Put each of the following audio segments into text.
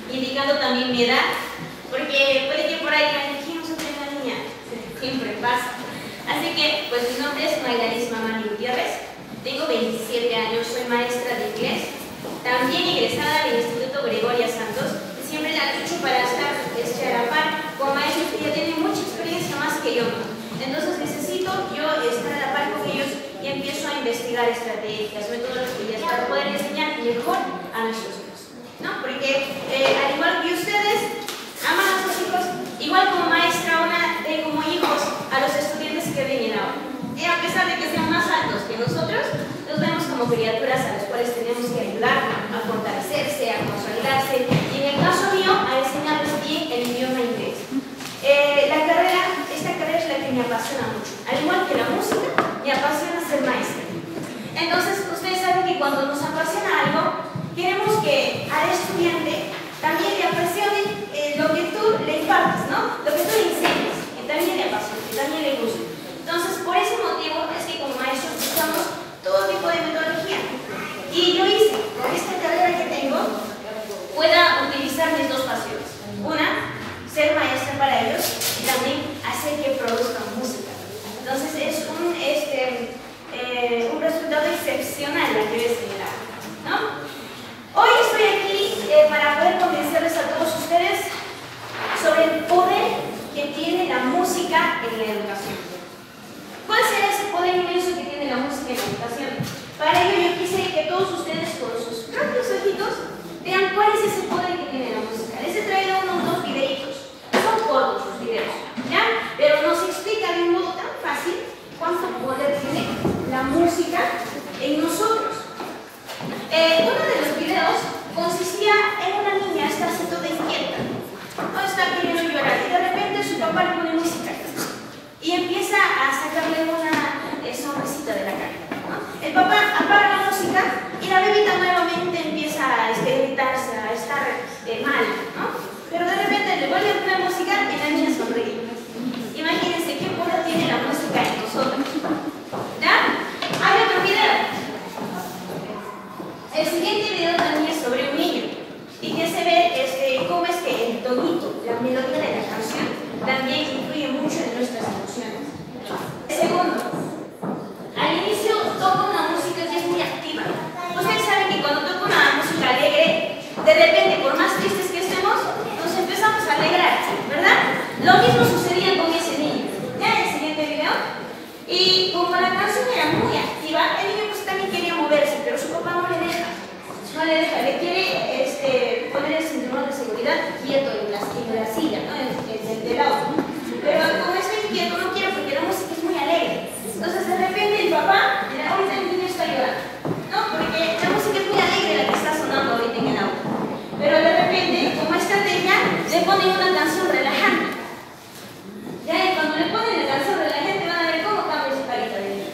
indicando también mi edad, porque puede que por ahí digan, ¿quién es otra niña? Siempre pasa. Así que, pues mi nombre es Maylaris Mamani Gutiérrez, tengo 27 años, soy maestra de inglés, también egresada del Instituto Gregoria Santos, siempre la lucho para estar a la par con maestros que ya tienen mucha experiencia más que yo. Entonces necesito yo estar a la par con ellos y empiezo a investigar estrategias, metodologías para poder enseñar mejor a nuestros hijos, ¿no? Porque al igual que ustedes aman a sus hijos, igual como maestra ahora de como hijos a los estudiantes que vienen ahora. Y a pesar de que sean más altos que nosotros, los vemos como criaturas a las cuales tenemos que ayudar a fortalecerse, a consolidarse y en el caso mío a enseñarles bien el idioma inglés. Esta carrera es la que me apasiona mucho. Al igual que la música, me apasiona ser maestra. Entonces, ustedes saben que cuando nos apasiona algo, queremos que al estudiante también le apasione lo que tú le impartes, ¿no? Lo que tú le enseñas, que también le apasione, que también le guste. Entonces, por ese motivo es que como maestros usamos todo tipo de metodología. Y yo hice, con esta carrera que tengo, pueda utilizar mis dos pasiones. Una, ser maestra para ellos y también hacer que produzcan música. Entonces es un resultado excepcional la que voy a señalar, ¿no? Hoy estoy aquí para poder convencerles a todos ustedes sobre el poder que tiene la música en la educación. ¿Cuál será ese poder inmenso que tiene la música en la educación? Para ello yo quise que todos ustedes con sus propios ojitos vean cuál es ese poder que tiene la música. Les he traído unos videitos. Son cortos los videos, ¿ya? Pero nos explica de un modo tan fácil cuánto poder tiene la música en nosotros. Uno de los videos consistía en una niña, está así toda inquieta, no está queriendo llorar, y de repente su papá le pone música y empieza a sacarle una sonrisita de la cara, ¿no? El papá apaga la música y la bebita nuevamente empieza a irritarse, a estar mal, ¿no? Pero de repente le vuelve a poner música y la niña sonríe. Imagínense qué poder tiene la música en nosotros. ¿Ya? Hay otro video. El siguiente video también es sobre un niño. Y que se ve cómo es que el tonito, la melodía de la canción, también influye mucho en nuestras emociones. Segundo, al inicio toco una música que es muy activa. Ustedes saben que cuando toco una música alegre, de repente, por más tristes que estemos, nos empezamos a alegrar, ¿verdad? Lo mismo sucedía con ese niño. ¿Ya? El siguiente video. Y como la canción era muy activa, el niño pues también quería moverse, pero su papá no le deja. No le deja, le quiere poner el cinturón de seguridad quieto en la silla, ¿no? Del auto. Pero como está inquieto, no quiere porque la música es muy alegre. Entonces de repente el papá, ahorita el niño está llorando, ¿no? Porque la música es muy alegre la que está sonando ahorita en el auto. Pero de repente, como estrategia, le ponen una canción relajante. Ya, y cuando le ponen la canción relajante van a ver cómo cambia su carita de niño.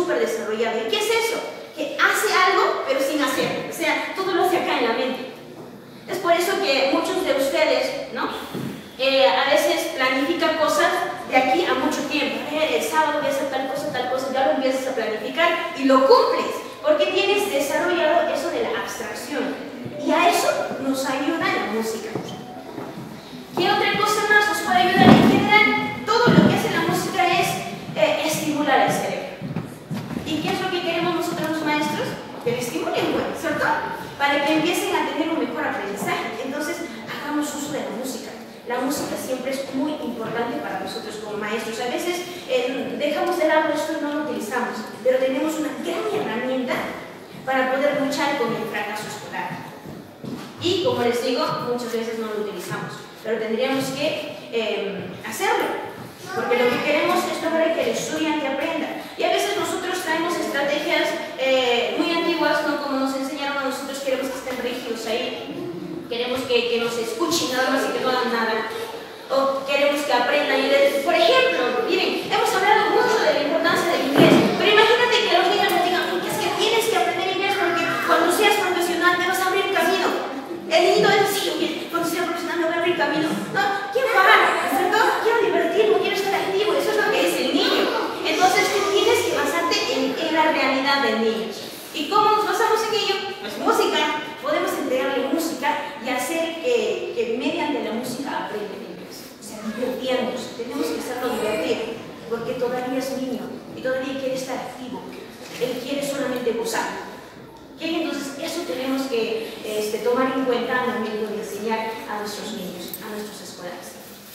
súper desarrollado. ¿Y qué es eso? Que hace algo, pero sin hacer. O sea, todo lo hace acá en la mente. Es por eso que muchos de ustedes, ¿no? A veces planifican cosas de aquí a mucho tiempo. El sábado voy a hacer tal cosa, ya lo empiezas a planificar y lo cumples, porque tienes desarrollado eso de la abstracción. Y a eso nos ayuda la música. ¿Qué otra cosa más nos puede ayudar? En general, todo lo que hace la música es estimular el cerebro. ¿Y qué es lo que queremos nosotros los maestros? Que lo estimulen, ¿cierto? Para que empiecen a tener un mejor aprendizaje. Entonces, hagamos uso de la música. La música siempre es muy importante para nosotros como maestros. A veces dejamos de lado esto y no lo utilizamos, pero tenemos una gran herramienta para poder luchar con el fracaso escolar. Y como les digo, muchas veces no lo utilizamos, pero tendríamos que hacerlo, porque lo que queremos es lograr que el estudiante aprenda. Y a veces nosotros traemos estrategias muy antiguas, ¿no? Como nos enseñaron a nosotros, queremos que estén rígidos ahí. Queremos que nos escuchen nada más y que no hagan nada. O queremos que aprendan. Por ejemplo, miren, hemos hablado mucho de la importancia del inglés, pero imagínate que los niños me digan, es que tienes que aprender inglés porque cuando seas profesional te vas a abrir camino. El niño es así, oye, cuando sea profesional me voy a abrir camino. No, quiero pagar, ¿cierto? Quiero divertirme, quiero estar activo. Eso es lo que es el niño. Entonces tú tienes que basarte en la realidad del niño. ¿Y cómo nos basamos en ello? Pues música. Podemos entregarle música y hacer que mediante la música aprenda inglés. O sea, divirtiéndose. Tenemos que hacerlo divertir, porque todavía es niño y todavía quiere estar activo. Él quiere solamente gozar. ¿Okay? Entonces, eso tenemos que tomar en cuenta al momento de enseñar a nuestros niños, a nuestros escolares.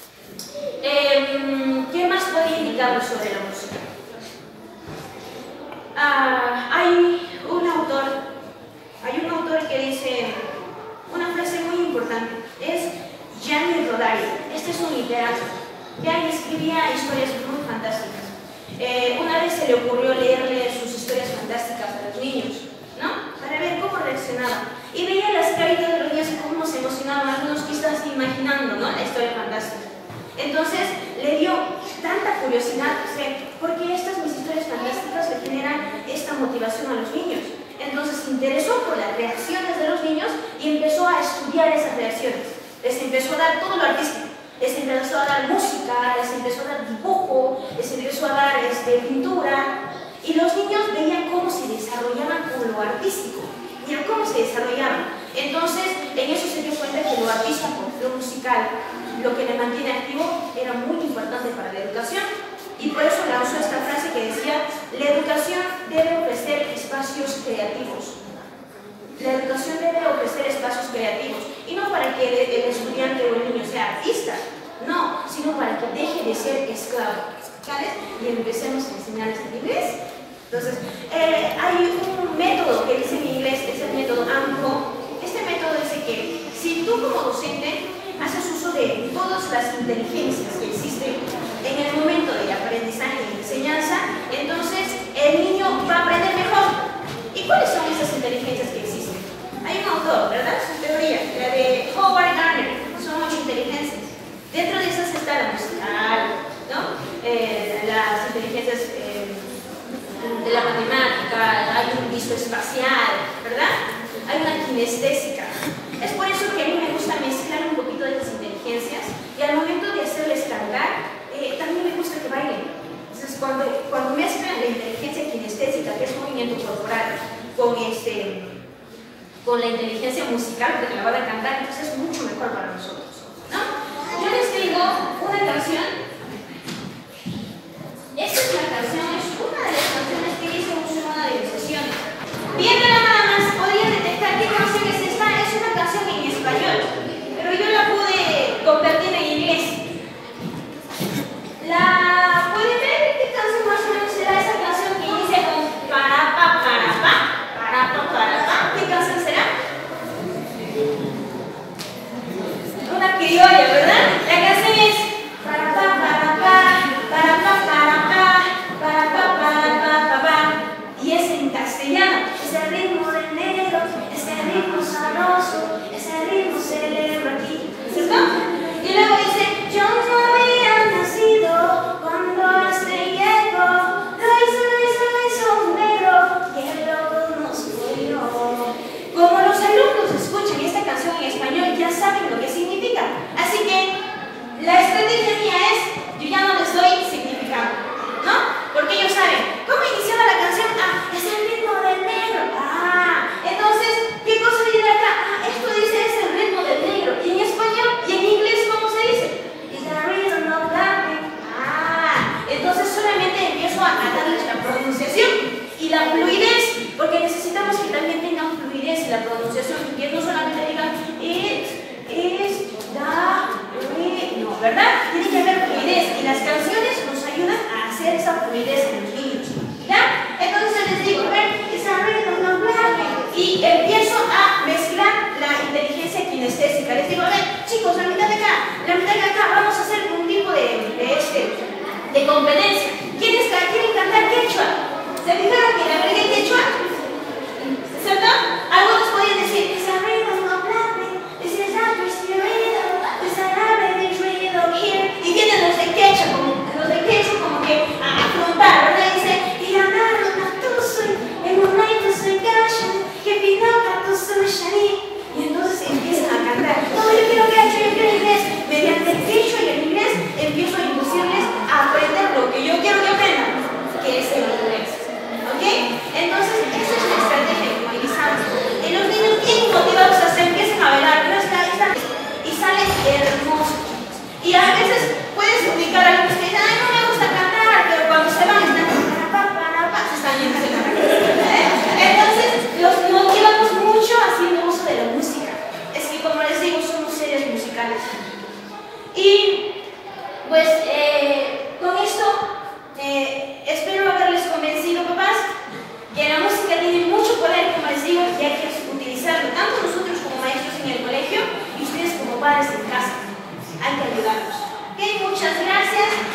¿Qué más podría indicarnos sobre la música? Hay un autor que dice una frase muy importante, es Gianni Rodari. Este es un literato que escribía historias muy fantásticas. Una vez se le ocurrió leerle sus historias fantásticas a los niños, ¿no? Para ver cómo reaccionaban. Y veía las caritas de los niños y cómo se emocionaban, algunos quizás imaginando, ¿no?, la historia fantástica. Entonces le dio tanta curiosidad, ¿por qué estas mis historias fantásticas le generan esta motivación a los niños? Entonces se interesó por las reacciones de los niños y empezó a estudiar esas reacciones. Les empezó a dar todo lo artístico. Les empezó a dar música, les empezó a dar dibujo, les empezó a dar pintura. Y los niños veían cómo se desarrollaban con lo artístico. Vieron cómo se desarrollaban. Entonces, en eso se dio cuenta que lo artístico, lo musical, lo que le mantiene activo, era muy importante para la educación. Y por eso lanzó esta frase que decía: la educación debe ofrecer espacios creativos. La educación debe ofrecer espacios creativos. Y no para que el estudiante o el niño sea artista, no, sino para que deje de ser esclavo, ¿sabes? Y empecemos a enseñarles en inglés. Entonces, hay un método que dice en inglés, es el método AMCO. Este método dice que si tú como docente haces uso de todas las inteligencias que existen en el momento de aprendizaje y enseñanza, entonces el niño va a aprender mejor. ¿Y cuáles son esas inteligencias que existen? Hay un autor, ¿verdad? Su teoría, la de Howard Gardner. Son 8 inteligencias. Dentro de esas está la musical, ¿no? Las inteligencias de la matemática, hay un visoespacial, ¿verdad? Hay una kinestésica. Es por eso que a mí me gusta mezclar un poquito de las inteligencias y al momento de hacerles cantar, también me gusta que bailen. Entonces, cuando mezclan la inteligencia kinestésica, que es movimiento corporal, con la inteligencia musical, porque la van a cantar, entonces es mucho mejor para nosotros, ¿no? Yo les digo una canción. Esta es la canción, es una de las canciones que hice en una de mis sesiones. Viéndola nada más, podrían detectar qué canción es esta. Es una canción en español, pero yo la pude convertir en inglés. ¿Pueden ver qué canción más o menos será esa canción que inicia con para pa, para pa, para pa, para pa? ¿Qué canción será? Una criolla, ¿verdad? La canción es para pa, para pa, para pa, para pa, para pa, para pa, pa. Y es en castellano. Ese ritmo del negro, ese ritmo sabroso, ese ritmo celebro aquí, ¿cierto? Y luego dice: yo no había nacido esa fluidez en los niños, ¿ya? Entonces les digo, a ver, y empiezo a mezclar la inteligencia kinestésica. Les digo, a ver, chicos, la mitad de acá, vamos a hacer un tipo de competencia. ¿Quieren cantar quechua? ¿Se fijaron que le agregué quechua? ¿Cierto? Algunos podían decir, y tienen los de quechua como que a afrontar, ¿verdad? Dice, y ganaron a tu soy, en un night se callan, que pinoca tu soy. Y entonces empiezan a cantar. No, yo quiero quechua, yo quiero inglés. Mediante el quechua y el inglés empiezo a inducirles a aprender lo que yo quiero que aprendan, que es el inglés. ¿Ok? Entonces, esa es la estrategia que utilizamos. Y los niños bien motivados se empiezan a bailar, ¿no? Y salen hermosos. Y a veces puedes ubicar a algunos que dicen, ay, no me gusta cantar, pero cuando se van están se están yendo de la cabeza. Entonces, los motivamos mucho haciendo uso de la música. Es que, como les digo, somos seres musicales. Y, pues, con esto, espero haberles convencido, papás, que la música tiene mucho poder, como les digo, y hay que utilizarlo, tanto nosotros como maestros en el colegio, y ustedes como padres en casa. Hay que ayudarnos. Ok, muchas gracias.